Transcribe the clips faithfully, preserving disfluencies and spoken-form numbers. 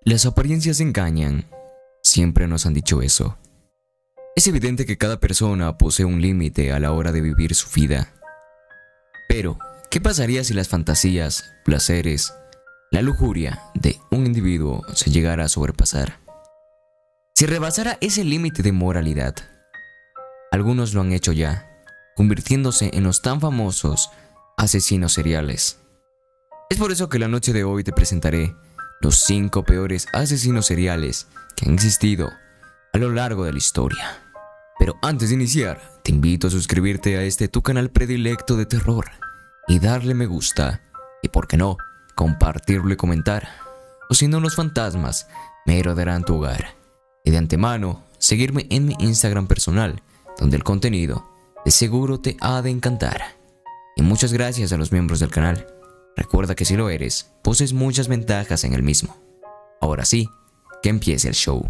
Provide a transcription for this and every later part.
Las apariencias engañan. Siempre nos han dicho eso. Es evidente que cada persona posee un límite a la hora de vivir su vida. Pero, ¿qué pasaría si las fantasías, placeres, la lujuria de un individuo se llegara a sobrepasar? Si rebasara ese límite de moralidad. Algunos lo han hecho ya, convirtiéndose en los tan famosos asesinos seriales. Es por eso que la noche de hoy te presentaré los cinco peores asesinos seriales que han existido a lo largo de la historia. Pero antes de iniciar, te invito a suscribirte a este tu canal predilecto de terror y darle me gusta y, por qué no, compartirlo y comentar. O si no, los fantasmas me rodearán tu hogar. Y de antemano, seguirme en mi Instagram personal, donde el contenido de seguro te ha de encantar. Y muchas gracias a los miembros del canal. Recuerda que si lo eres, posees muchas ventajas en el mismo. Ahora sí, que empiece el show.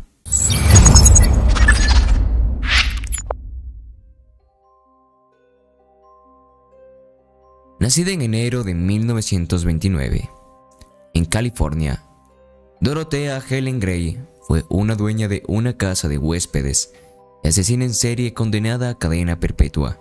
Nacida en enero de mil novecientos veintinueve, en California, Dorothea Helen Gray fue una dueña de una casa de huéspedes y asesina en serie condenada a cadena perpetua.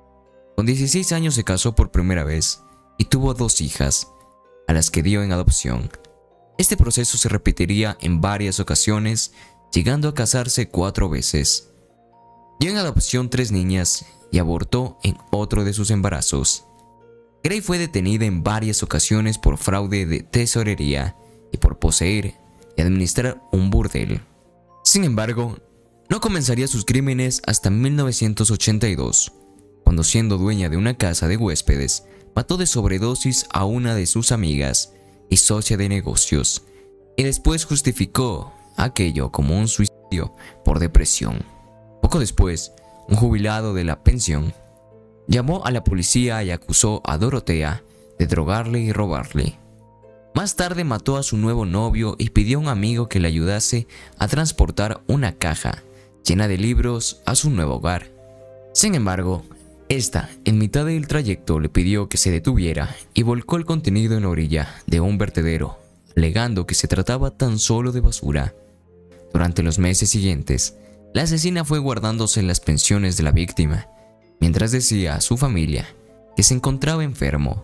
Con dieciséis años se casó por primera vez y tuvo dos hijas, a las que dio en adopción. Este proceso se repetiría en varias ocasiones, llegando a casarse cuatro veces. Dio en adopción tres niñas y abortó en otro de sus embarazos. Gray fue detenida en varias ocasiones por fraude de tesorería y por poseer y administrar un burdel. Sin embargo, no comenzaría sus crímenes hasta mil novecientos ochenta y dos, cuando, siendo dueña de una casa de huéspedes, mató de sobredosis a una de sus amigas y socia de negocios, y después justificó aquello como un suicidio por depresión. Poco después, un jubilado de la pensión llamó a la policía y acusó a Dorothea de drogarle y robarle. Más tarde mató a su nuevo novio y pidió a un amigo que le ayudase a transportar una caja llena de libros a su nuevo hogar. Sin embargo, esta, en mitad del trayecto, le pidió que se detuviera y volcó el contenido en la orilla de un vertedero, alegando que se trataba tan solo de basura. Durante los meses siguientes, la asesina fue guardándose en las pensiones de la víctima, mientras decía a su familia que se encontraba enfermo.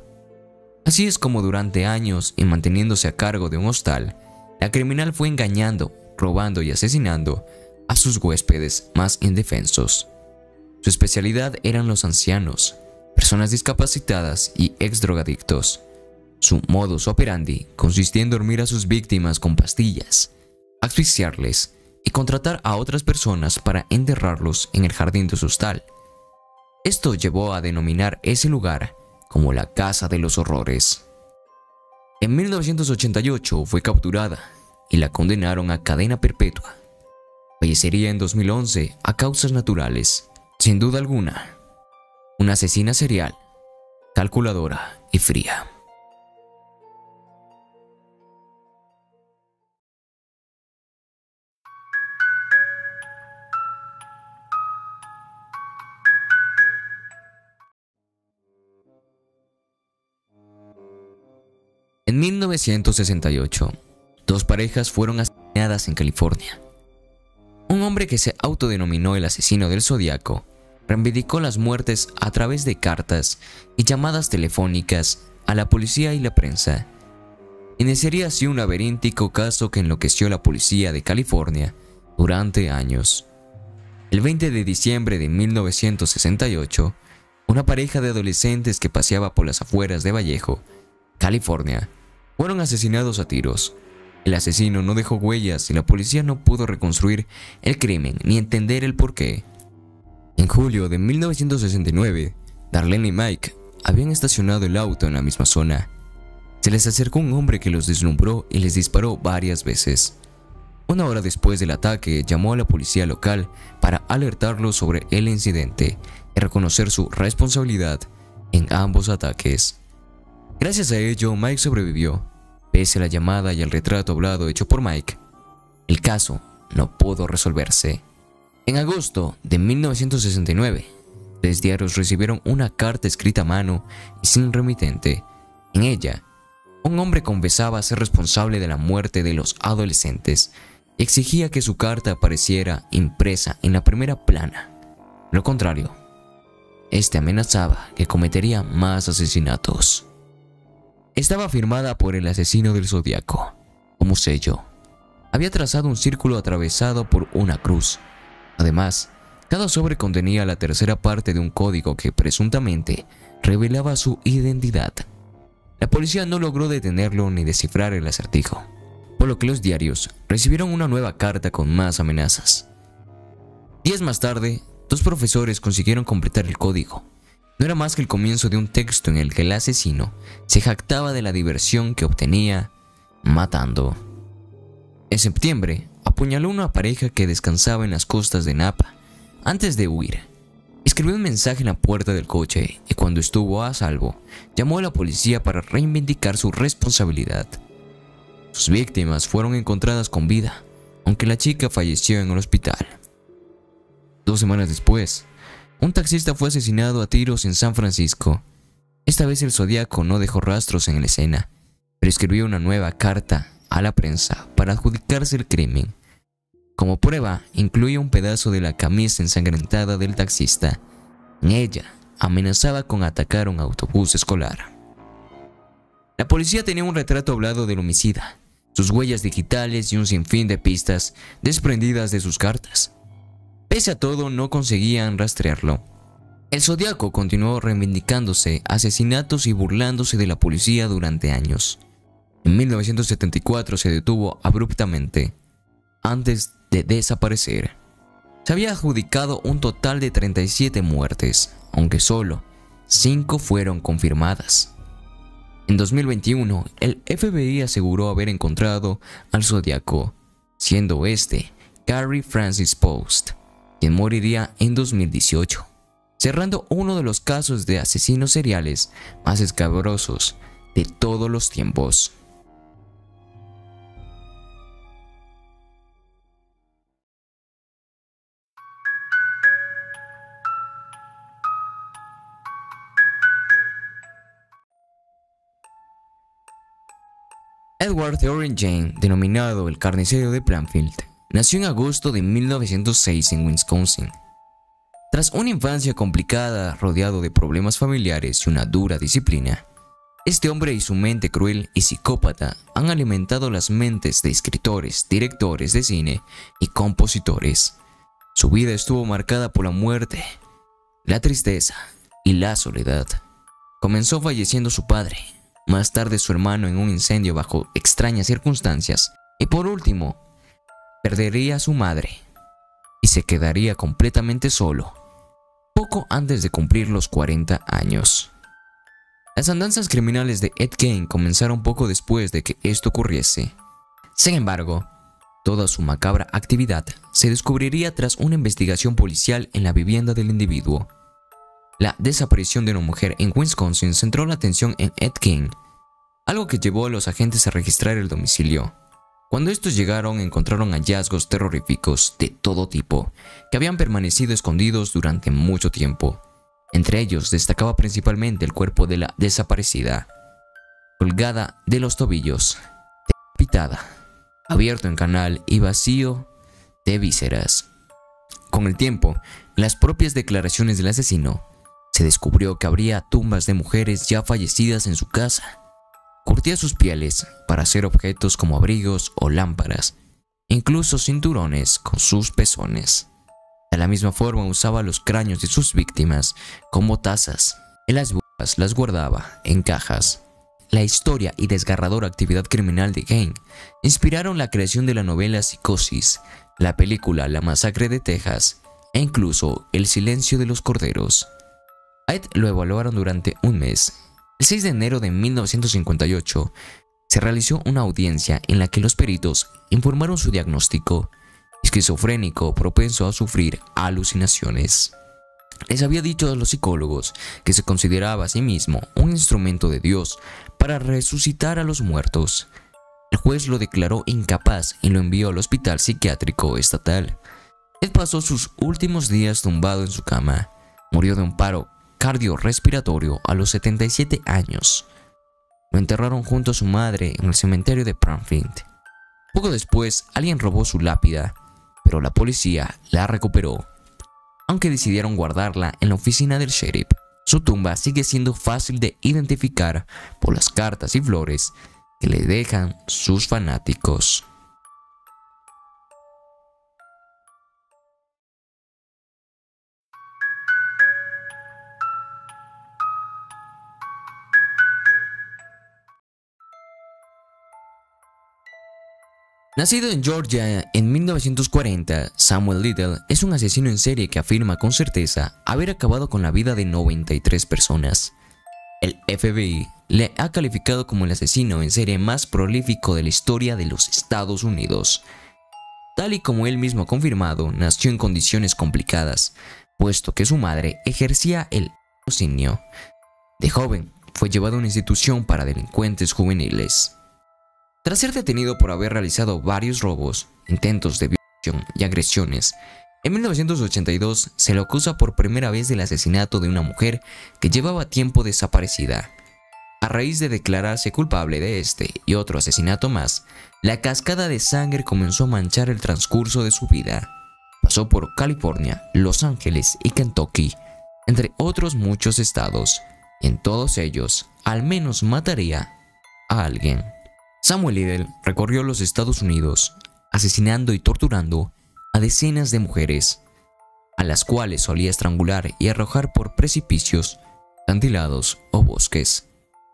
Así es como durante años, y manteniéndose a cargo de un hostal, la criminal fue engañando, robando y asesinando a sus huéspedes más indefensos. Su especialidad eran los ancianos, personas discapacitadas y ex-drogadictos. Su modus operandi consistía en dormir a sus víctimas con pastillas, asfixiarles y contratar a otras personas para enterrarlos en el jardín de su hostal. Esto llevó a denominar ese lugar como la Casa de los Horrores. En mil novecientos ochenta y ocho fue capturada y la condenaron a cadena perpetua. Fallecería en dos mil once a causas naturales. Sin duda alguna, una asesina serial, calculadora y fría. En mil novecientos sesenta y ocho, dos parejas fueron asesinadas en California. Un hombre que se autodenominó el asesino del Zodíaco reivindicó las muertes a través de cartas y llamadas telefónicas a la policía y la prensa. Iniciaría así un laberíntico caso que enloqueció a la policía de California durante años. El veinte de diciembre de mil novecientos sesenta y ocho, una pareja de adolescentes que paseaba por las afueras de Vallejo, California, fueron asesinados a tiros. El asesino no dejó huellas y la policía no pudo reconstruir el crimen ni entender el porqué. En julio de mil novecientos sesenta y nueve, Darlene y Mike habían estacionado el auto en la misma zona. Se les acercó un hombre que los deslumbró y les disparó varias veces. Una hora después del ataque, llamó a la policía local para alertarlos sobre el incidente y reconocer su responsabilidad en ambos ataques. Gracias a ello, Mike sobrevivió. Pese a la llamada y al retrato hablado hecho por Mike, el caso no pudo resolverse. En agosto de mil novecientos sesenta y nueve, tres diarios recibieron una carta escrita a mano y sin remitente. En ella, Un hombre confesaba ser responsable de la muerte de los adolescentes y exigía que su carta apareciera impresa en la primera plana. De lo contrario, este amenazaba que cometería más asesinatos. Estaba firmada por el asesino del Zodiaco. Como sello, había trazado un círculo atravesado por una cruz. Además, cada sobre contenía la tercera parte de un código que presuntamente revelaba su identidad. La policía no logró detenerlo ni descifrar el acertijo, por lo que los diarios recibieron una nueva carta con más amenazas. Días más tarde, dos profesores consiguieron completar el código. No era más que el comienzo de un texto en el que el asesino se jactaba de la diversión que obtenía matando. En septiembre, apuñaló a una pareja que descansaba en las costas de Napa antes de huir. Escribió un mensaje en la puerta del coche y cuando estuvo a salvo, llamó a la policía para reivindicar su responsabilidad. Sus víctimas fueron encontradas con vida, aunque la chica falleció en el hospital. Dos semanas después, un taxista fue asesinado a tiros en San Francisco. Esta vez el Zodiaco no dejó rastros en la escena, pero escribió una nueva carta a la prensa para adjudicarse el crimen. Como prueba, incluía un pedazo de la camisa ensangrentada del taxista. En ella, amenazaba con atacar un autobús escolar. La policía tenía un retrato hablado del homicida, sus huellas digitales y un sinfín de pistas desprendidas de sus cartas. Pese a todo, no conseguían rastrearlo. El Zodiaco continuó reivindicándose asesinatos y burlándose de la policía durante años. En mil novecientos setenta y cuatro se detuvo abruptamente, antes de desaparecer. Se había adjudicado un total de treinta y siete muertes, aunque solo cinco fueron confirmadas. En dos mil veintiuno, el F B I aseguró haber encontrado al Zodiaco, siendo este Gary Francis Post, quien moriría en dos mil dieciocho, cerrando uno de los casos de asesinos seriales más escabrosos de todos los tiempos. Edward Theoren Jane, denominado el carnicero de Plainfield, nació en agosto de mil novecientos seis en Wisconsin. Tras una infancia complicada rodeado de problemas familiares y una dura disciplina, este hombre y su mente cruel y psicópata han alimentado las mentes de escritores, directores de cine y compositores. Su vida estuvo marcada por la muerte, la tristeza y la soledad. Comenzó falleciendo su padre, más tarde su hermano en un incendio bajo extrañas circunstancias, y por último, perdería a su madre y se quedaría completamente solo, poco antes de cumplir los cuarenta años. Las andanzas criminales de Ed Gein comenzaron poco después de que esto ocurriese. Sin embargo, toda su macabra actividad se descubriría tras una investigación policial en la vivienda del individuo. La desaparición de una mujer en Wisconsin centró la atención en Ed Gein, algo que llevó a los agentes a registrar el domicilio. Cuando estos llegaron, encontraron hallazgos terroríficos de todo tipo que habían permanecido escondidos durante mucho tiempo. Entre ellos destacaba principalmente el cuerpo de la desaparecida, colgada de los tobillos, decapitada, abierto en canal y vacío de vísceras. Con el tiempo, en las propias declaraciones del asesino, se descubrió que habría tumbas de mujeres ya fallecidas en su casa. Curtía sus pieles para hacer objetos como abrigos o lámparas, incluso cinturones con sus pezones. De la misma forma usaba los cráneos de sus víctimas como tazas. En las bodas las guardaba en cajas. La historia y desgarradora actividad criminal de Gein inspiraron la creación de la novela Psicosis, la película La Masacre de Texas e incluso El Silencio de los Corderos. A Ed lo evaluaron durante un mes. El seis de enero de mil novecientos cincuenta y ocho se realizó una audiencia en la que los peritos informaron su diagnóstico: esquizofrénico propenso a sufrir alucinaciones. Les había dicho a los psicólogos que se consideraba a sí mismo un instrumento de Dios para resucitar a los muertos. El juez lo declaró incapaz y lo envió al hospital psiquiátrico estatal. Ed pasó sus últimos días tumbado en su cama. Murió de un paro cardiorrespiratorio a los setenta y siete años. Lo enterraron junto a su madre en el cementerio de Pramfield. Poco después, alguien robó su lápida, pero la policía la recuperó, aunque decidieron guardarla en la oficina del sheriff. Su tumba sigue siendo fácil de identificar por las cartas y flores que le dejan sus fanáticos. Nacido en Georgia en mil novecientos cuarenta, Samuel Liddell es un asesino en serie que afirma con certeza haber acabado con la vida de noventa y tres personas. El F B I le ha calificado como el asesino en serie más prolífico de la historia de los Estados Unidos. Tal y como él mismo ha confirmado, nació en condiciones complicadas, puesto que su madre ejercía el latrocinio. De joven, fue llevado a una institución para delincuentes juveniles. Tras ser detenido por haber realizado varios robos, intentos de violación y agresiones, en mil novecientos ochenta y dos se le acusa por primera vez del asesinato de una mujer que llevaba tiempo desaparecida. A raíz de declararse culpable de este y otro asesinato más, la cascada de sangre comenzó a manchar el transcurso de su vida. Pasó por California, Los Ángeles y Kentucky, entre otros muchos estados, y en todos ellos, al menos mataría a alguien. Samuel Liddell recorrió los Estados Unidos, asesinando y torturando a decenas de mujeres, a las cuales solía estrangular y arrojar por precipicios, acantilados o bosques.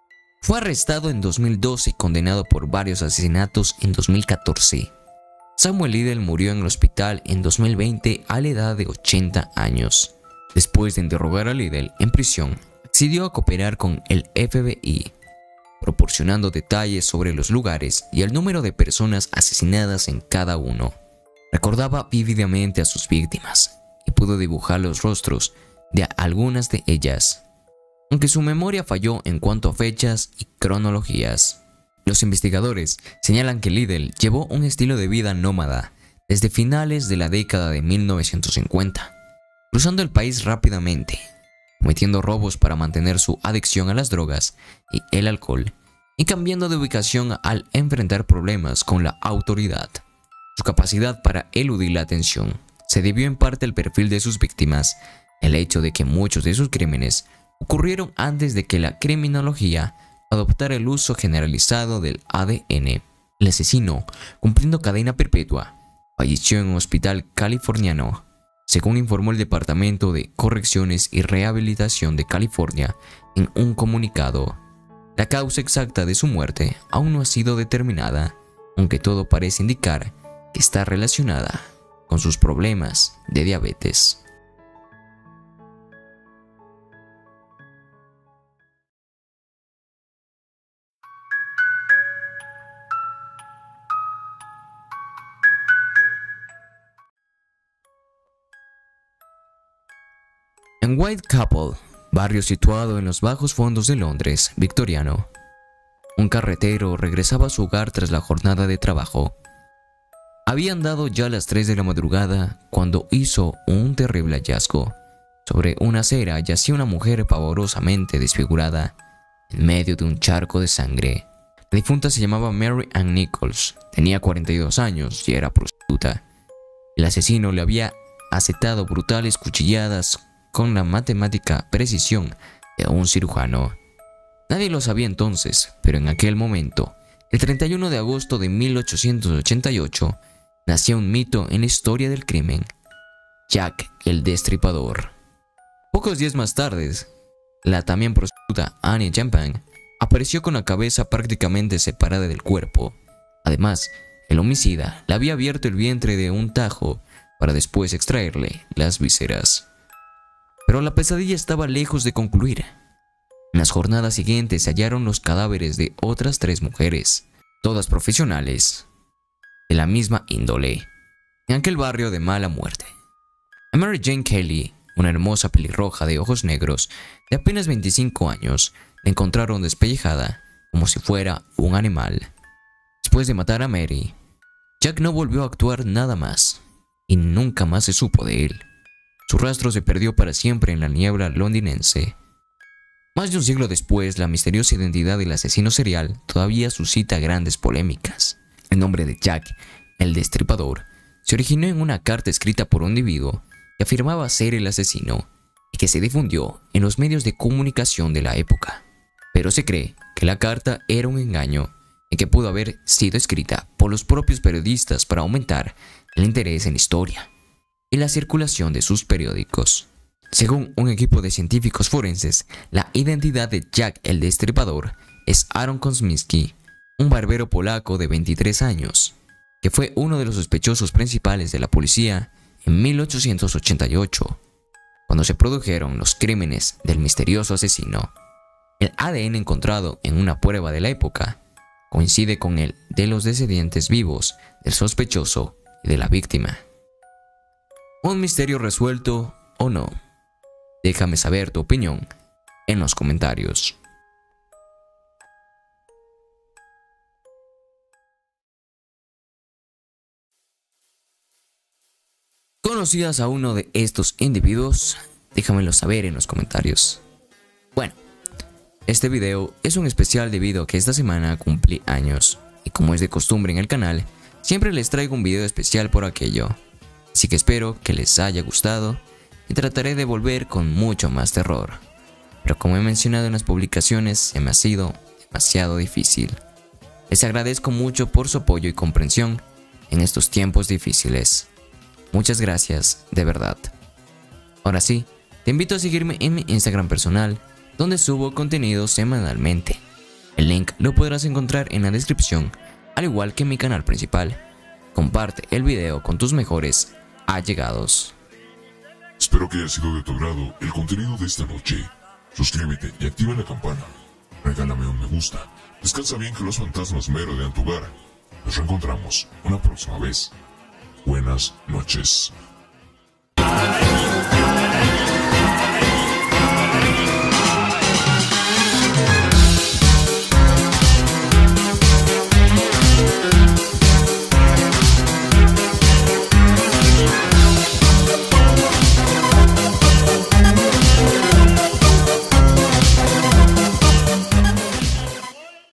Fue arrestado en dos mil doce y condenado por varios asesinatos en dos mil catorce. Samuel Liddell murió en el hospital en dos mil veinte a la edad de ochenta años. Después de interrogar a Liddell en prisión, accedió a cooperar con el F B I, proporcionando detalles sobre los lugares y el número de personas asesinadas en cada uno. Recordaba vívidamente a sus víctimas y pudo dibujar los rostros de algunas de ellas, aunque su memoria falló en cuanto a fechas y cronologías. Los investigadores señalan que Liddell llevó un estilo de vida nómada desde finales de la década de mil novecientos cincuenta, cruzando el país rápidamente, cometiendo robos para mantener su adicción a las drogas y el alcohol, y cambiando de ubicación al enfrentar problemas con la autoridad. Su capacidad para eludir la atención se debió en parte al perfil de sus víctimas, el hecho de que muchos de sus crímenes ocurrieron antes de que la criminología adoptara el uso generalizado del A D N. El asesino, cumpliendo cadena perpetua, falleció en un hospital californiano, según informó el Departamento de Correcciones y Rehabilitación de California en un comunicado. La causa exacta de su muerte aún no ha sido determinada, aunque todo parece indicar que está relacionada con sus problemas de diabetes. En Whitechapel, barrio situado en los bajos fondos de Londres victoriano, un carretero regresaba a su hogar tras la jornada de trabajo. Habían dado ya las tres de la madrugada cuando hizo un terrible hallazgo. Sobre una acera yacía una mujer pavorosamente desfigurada, en medio de un charco de sangre. La difunta se llamaba Mary Ann Nichols, tenía cuarenta y dos años y era prostituta. El asesino le había asestado brutales cuchilladas con la matemática precisión de un cirujano. Nadie lo sabía entonces, pero en aquel momento, el treinta y uno de agosto de mil ochocientos ochenta y ocho, nació un mito en la historia del crimen: Jack el Destripador. Pocos días más tarde, la también prostituta Annie Champagne apareció con la cabeza prácticamente separada del cuerpo. Además, el homicida le había abierto el vientre de un tajo para después extraerle las vísceras. Pero la pesadilla estaba lejos de concluir. En las jornadas siguientes se hallaron los cadáveres de otras tres mujeres, todas profesionales, de la misma índole, en aquel barrio de mala muerte. A Mary Jane Kelly, una hermosa pelirroja de ojos negros, de apenas veinticinco años, la encontraron despellejada, como si fuera un animal. Después de matar a Mary, Jack no volvió a actuar nada más, y nunca más se supo de él. Su rastro se perdió para siempre en la niebla londinense. Más de un siglo después, la misteriosa identidad del asesino serial todavía suscita grandes polémicas. El nombre de Jack el Destripador se originó en una carta escrita por un individuo que afirmaba ser el asesino y que se difundió en los medios de comunicación de la época. Pero se cree que la carta era un engaño y que pudo haber sido escrita por los propios periodistas para aumentar el interés en la historia y la circulación de sus periódicos. Según un equipo de científicos forenses, la identidad de Jack el Destripador es Aaron Kosminski, un barbero polaco de veintitrés años, que fue uno de los sospechosos principales de la policía en mil ochocientos ochenta y ocho, cuando se produjeron los crímenes del misterioso asesino. El A D N encontrado en una prueba de la época coincide con el de los descendientes vivos del sospechoso y de la víctima. ¿Un misterio resuelto o no? Déjame saber tu opinión en los comentarios. ¿Conocías a uno de estos individuos? Déjamelo saber en los comentarios. Bueno, este video es un especial debido a que esta semana cumplí años y como es de costumbre en el canal, siempre les traigo un video especial por aquello. Así que espero que les haya gustado y trataré de volver con mucho más terror. Pero como he mencionado en las publicaciones, se me ha sido demasiado difícil. Les agradezco mucho por su apoyo y comprensión en estos tiempos difíciles. Muchas gracias, de verdad. Ahora sí, te invito a seguirme en mi Instagram personal, donde subo contenido semanalmente. El link lo podrás encontrar en la descripción, al igual que en mi canal principal. Comparte el video con tus mejores allegados. Espero que haya sido de tu agrado el contenido de esta noche. Suscríbete y activa la campana. Regálame un me gusta. Descansa bien, que los fantasmas me rodean tu hogar. Nos reencontramos una próxima vez. Buenas noches.